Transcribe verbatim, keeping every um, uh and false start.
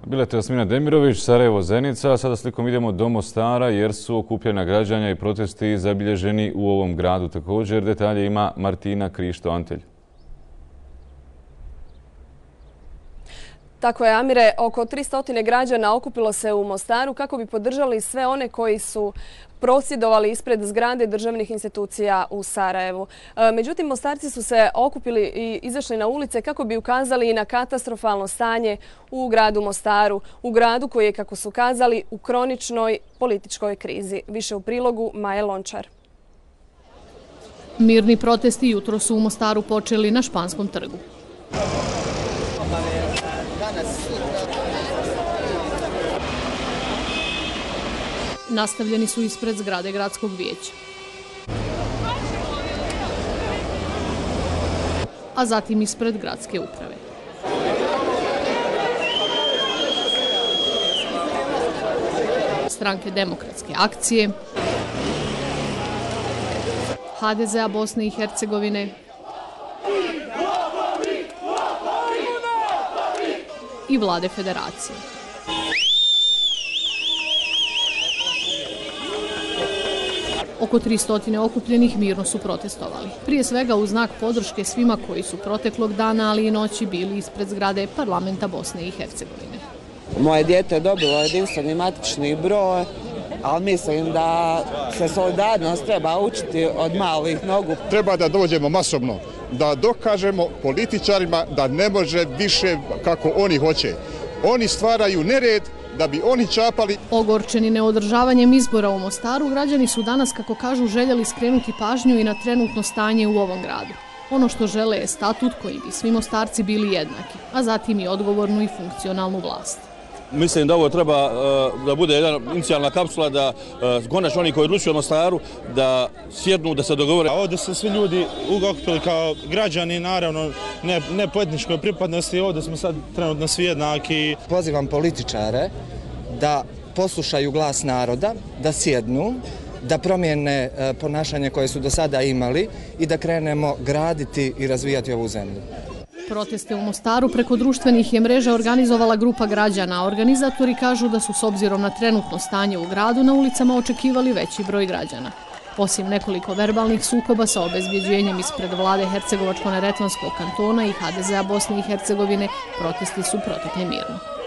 Bila je to Jasmina Demirović, Sarajevo Zenica, a sada slikom idemo do Mostara jer su okupljena građanja i protesti zabilježeni u ovom gradu. Također detalje ima Martina Krišto-Antelj. Tako je, Amire, oko tristo građana okupilo se u Mostaru kako bi podržali sve one koji su prosvjedovali ispred zgrade državnih institucija u Sarajevu. Međutim, Mostarci su se okupili i izašli na ulice kako bi ukazali na katastrofalno stanje u gradu Mostaru, u gradu koji je, kako su kazali, u kroničnoj političkoj krizi. Više u prilogu Maje Lončar. Mirni protesti jutro su u Mostaru počeli na Španskom trgu. Nastavljeni su ispred zgrade gradskog vijeća. A zatim ispred gradske uprave. Stranke Demokratske akcije, ha de zea Bosne i Hercegovine i vlade federacije. Oko tristo okupljenih mirno su protestovali. Prije svega u znak podrške svima koji su proteklog dana, ali i noći bili ispred zgrade parlamenta Bosne i Hercegovine. Moje dijete je dobilo jedinstveni matični broj, ali mislim da se solidarnost treba učiti od malih nogu. Treba da dođemo masovno, da dokažemo političarima da ne može više kako oni hoće. Oni stvaraju nered da bi oni čapali. Ogorčeni neodržavanjem izbora u Mostaru, građani su danas, kako kažu, željeli skrenuti pažnju i na trenutno stanje u ovom gradu. Ono što žele je statut koji bi svi Mostarci bili jednaki, a zatim i odgovornu i funkcionalnu vlast. Mislim da ovo treba da bude jedna inicijalna kapsula, da konačno oni koji odlučuju o Mostaru da sjednu, da se dogovore. Ovdje su svi ljudi okupili kao građani, naravno ne, ne po etničkoj pripadnosti, ovdje smo sad trenutno svi jednaki. Pozivam političare da poslušaju glas naroda, da sjednu, da promijene ponašanje koje su do sada imali i da krenemo graditi i razvijati ovu zemlju. Proteste u Mostaru preko društvenih je mreža organizovala grupa građana. Organizatori kažu da su s obzirom na trenutno stanje u gradu na ulicama očekivali veći broj građana. Osim nekoliko verbalnih sukoba sa obezbjeđenjem ispred vlade Hercegovačko-neretvanskog kantona i ha de zea Bosne i Hercegovine, protesti su protekli mirno.